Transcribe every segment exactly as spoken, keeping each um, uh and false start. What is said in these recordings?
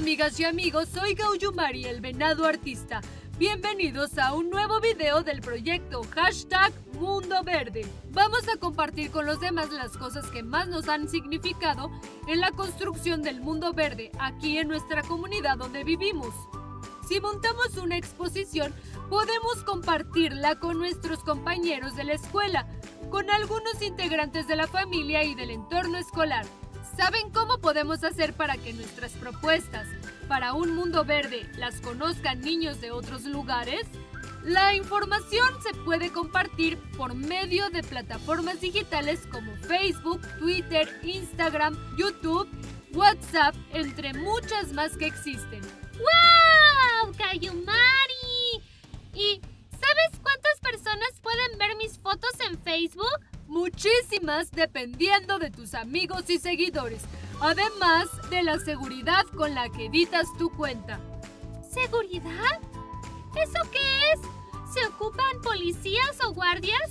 amigas y amigos, soy Gauyumari, el venado artista. Bienvenidos a un nuevo video del proyecto Hashtag Mundo Verde. Vamos a compartir con los demás las cosas que más nos han significado en la construcción del mundo verde aquí en nuestra comunidad donde vivimos. Si montamos una exposición, podemos compartirla con nuestros compañeros de la escuela, con algunos integrantes de la familia y del entorno escolar. ¿Saben cómo podemos hacer para que nuestras propuestas para un mundo verde las conozcan niños de otros lugares? La información se puede compartir por medio de plataformas digitales como Facebook, Twitter, Instagram, YouTube, WhatsApp, entre muchas más que existen. ¡Wow! ¡Gauyumari! ¿Y sabes cuántas personas pueden ver mis fotos en Facebook? Muchísimas, dependiendo de tus amigos y seguidores, además de la seguridad con la que editas tu cuenta. ¿Seguridad? ¿Eso qué es? ¿Se ocupan policías o guardias?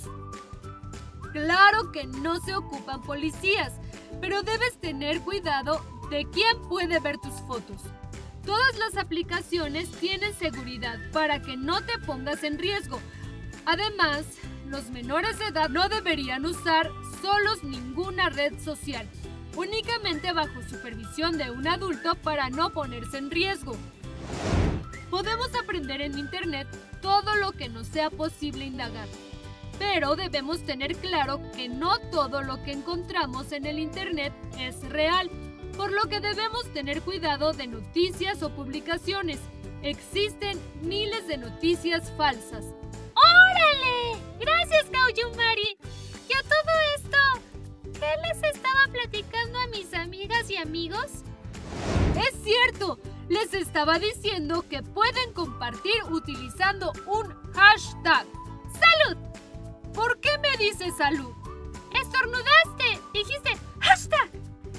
Claro que no se ocupan policías, pero debes tener cuidado de quién puede ver tus fotos. Todas las aplicaciones tienen seguridad para que no te pongas en riesgo. Además, los menores de edad no deberían usar solos ninguna red social, únicamente bajo supervisión de un adulto para no ponerse en riesgo. Podemos aprender en Internet todo lo que nos sea posible indagar, pero debemos tener claro que no todo lo que encontramos en el Internet es real, por lo que debemos tener cuidado de noticias o publicaciones. Existen miles de noticias falsas. ¡Órale! Gracias, Gauyumari. Y a todo esto, ¿qué les estaba platicando a mis amigas y amigos? ¡Es cierto! Les estaba diciendo que pueden compartir utilizando un hashtag. ¡Salud! ¿Por qué me dices salud? ¡Estornudaste! Dijiste hashtag.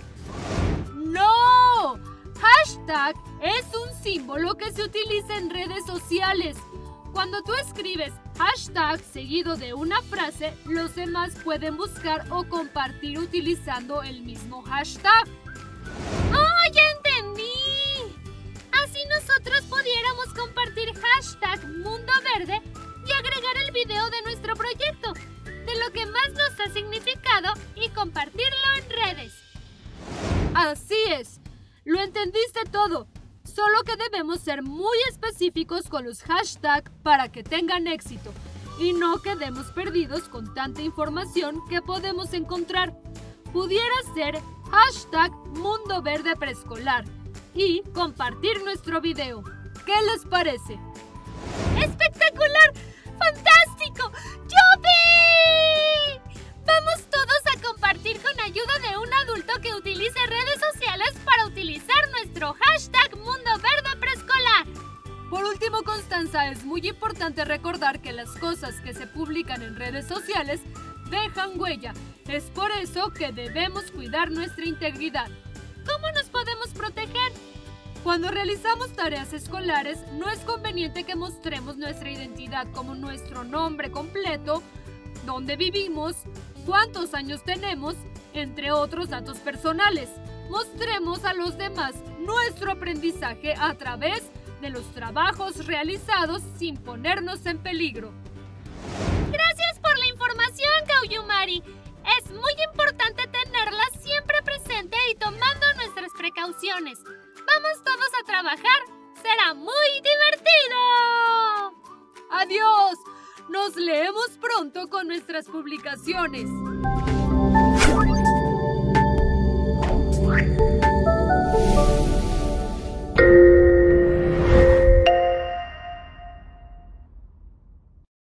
¡No! Hashtag es un símbolo que se utiliza en redes sociales. Cuando tú escribes hashtag seguido de una frase, los demás pueden buscar o compartir utilizando el mismo hashtag. ¡Oh, ya entendí! Así nosotros pudiéramos compartir hashtag Mundo Verde y agregar el video de nuestro proyecto, de lo que más nos ha significado y compartirlo en redes. Así es, lo entendiste todo. Solo que debemos ser muy específicos con los hashtags para que tengan éxito y no quedemos perdidos con tanta información que podemos encontrar. Pudiera ser hashtag Mundo Verde Preescolar y compartir nuestro video. ¿Qué les parece? ¡Espectacular! ¡Fantástico! ¡Yupi! Vamos todos a compartir con ayuda de un adulto que utilice redes sociales para utilizar nuestro hashtag Mundo Verde Preescolar. Por último, Constanza, es muy importante recordar que las cosas que se publican en redes sociales dejan huella. Es por eso que debemos cuidar nuestra integridad. ¿Cómo nos podemos proteger? Cuando realizamos tareas escolares, no es conveniente que mostremos nuestra identidad como nuestro nombre completo, dónde vivimos, cuántos años tenemos, entre otros datos personales. Mostremos a los demás nuestro aprendizaje a través de los trabajos realizados sin ponernos en peligro. Gracias por la información, Gauyumari. Es muy importante tenerla siempre presente y tomando nuestras precauciones. Vamos todos a trabajar. ¡Será muy divertido! ¡Adiós! Nos leemos pronto con nuestras publicaciones.